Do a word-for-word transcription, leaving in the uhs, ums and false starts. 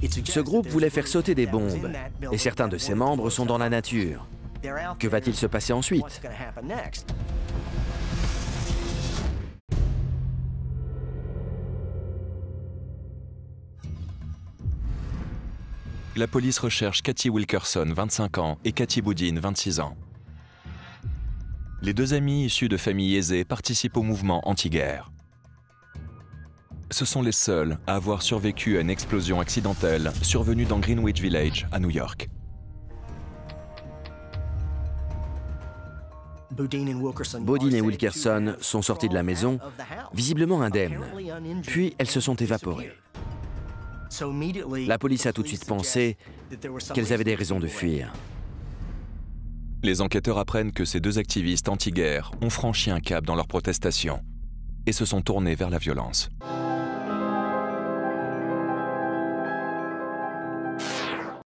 Ce groupe voulait faire sauter des bombes, et certains de ses membres sont dans la nature. Que va-t-il se passer ensuite? La police recherche Katie Wilkerson, vingt-cinq ans, et Cathy Boudin, vingt-six ans. Les deux amis issus de familles aisées participent au mouvement anti-guerre. Ce sont les seuls à avoir survécu à une explosion accidentelle survenue dans Greenwich Village, à New York. Boudin et Wilkerson sont sortis de la maison, visiblement indemnes, puis elles se sont évaporées. La police a tout de suite pensé qu'elles avaient des raisons de fuir. Les enquêteurs apprennent que ces deux activistes anti-guerre ont franchi un cap dans leur protestation et se sont tournés vers la violence.